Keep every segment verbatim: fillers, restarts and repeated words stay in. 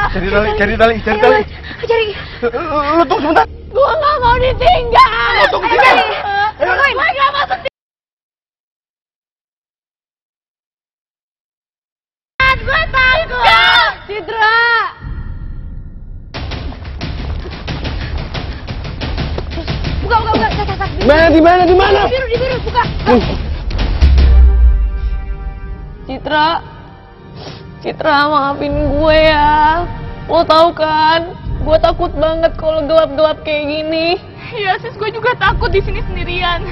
Cari tali, cari tali, cari tali. Cari. Lu tunggu sebentar. Gua nggak mau ditinggal. Lu tunggu sebentar. Gua nggak mau ditinggal. Gue takut. Citra. Buka, buka, buka. Cak, cak, cak. Di mana, di mana, di mana? Di biru, di biru, buka. Citra. Citra, maafin gue ya. Lo tau kan, gue takut banget kalau gelap-gelap kayak gini. Iya, sis, gue juga takut di sini sendirian.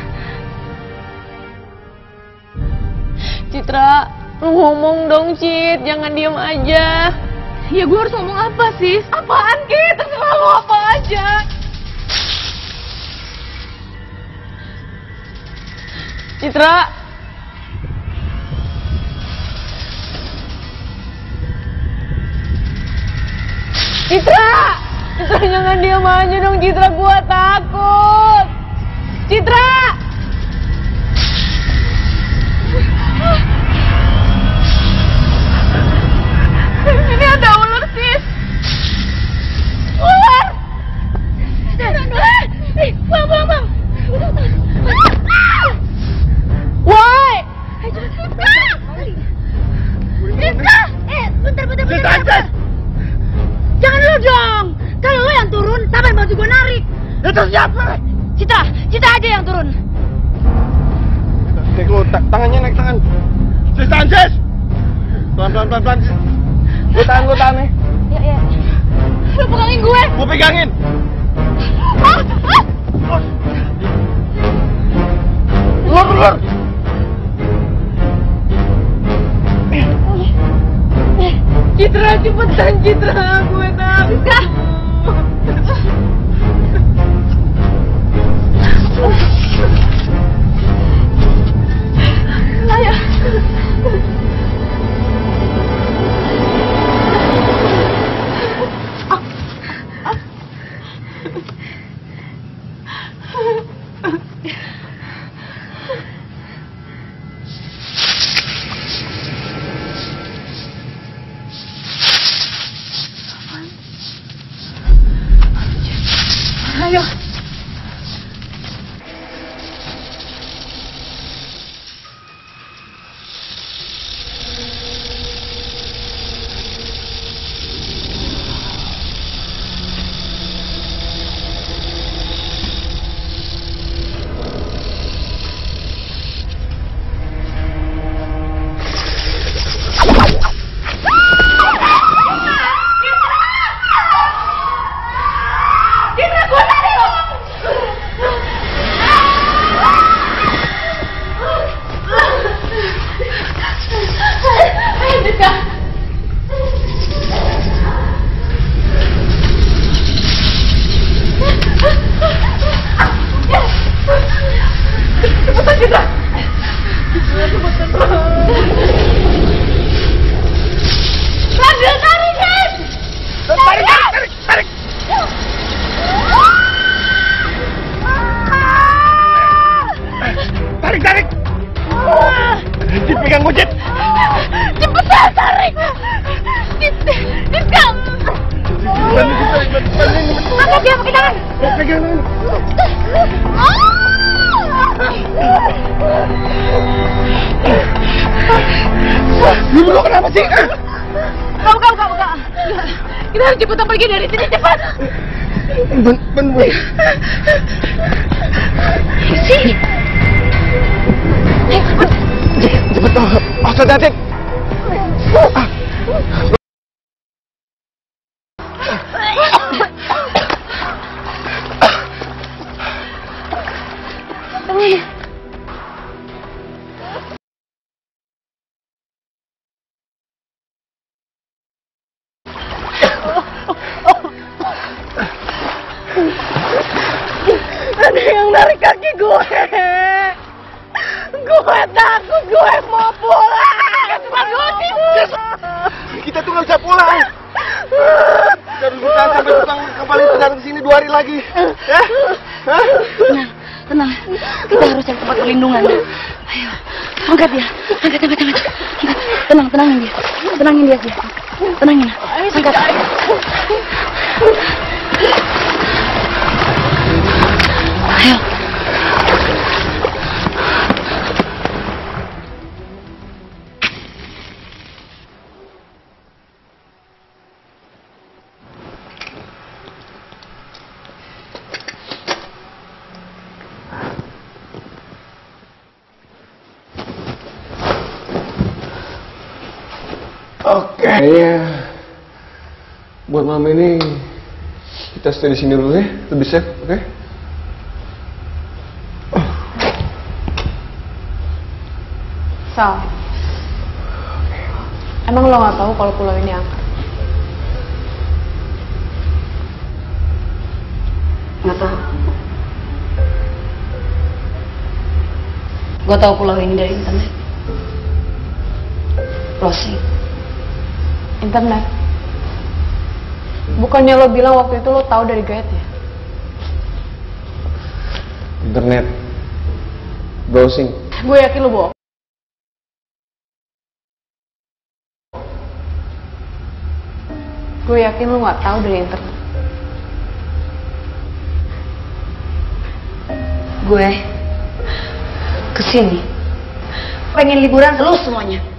Citra, lu ngomong dong, Cit. Jangan diem aja. Ya, gue harus ngomong apa, sis? Apaan, Kit? Terserah lo apa aja. Citra. Citra! Citra, jangan diam aja dong, Citra. Gua takut. Citra! Ini ada ular, sis. Ular! Eh, bang, bang, bang. Woi! Citra! Eh, bentar, bentar, bentar. Jangan lu dong. Kalau lo yang turun, sampai baju gue narik. Itu siapa? Citra, Citra aja yang turun. Nek lu, tangannya naik tangan. Sis, tahan, sis. Pelan, pelan, pelan, pelan. Gue tahan, gue tahan nih. Ya, ya. Lu pegangin gue. Gue pegangin. Ah, ah. Lur, lur. Citra, cepetan, Citra. Gue takut. Ayo. Ayo. Pegang gue, Cit. Cepetan, tarik. Cit, Cit, kamu. Angkat dia pakai tangan. Pegang tangan. Lu lu kenapa sih? Kau, kau, kau, kau. Kita harus cepetan pergi dari sini, cepat. Ben, ben, ben. Sini. Cepet, oh, hati-hati. Ah. Ada yang narik kaki gue. Gue takut, gue mau pulang. Cuma gue tidur. Kita tuh nggak bisa pulang. Kita harus bertahan sampai tukang kapal itu datang ke sini dua hari lagi. Ya? Hah? Tenang, tenang. Kita harus cari tempat perlindungan. Ayo, angkat dia. Angkat, angkat, angkat. Angkat. Tenang, tenangin dia. Tenangin dia, dia. Tenangin. Angkat. Ayo. Oke, kayaknya buat malam ini kita stay di sini dulu ya, lebih safe, oke? Okay? Sal, emang lo nggak tahu kalau pulau ini angker? Nggak tahu. Gue tahu pulau ini dari internet. Browsing. Internet? Bukannya lo bilang waktu itu lo tahu dari guide ya? Internet. Browsing. Gue yakin lo bohong. Gue yakin lo nggak tahu dari internet. Gue kesini pengen liburan lu semuanya.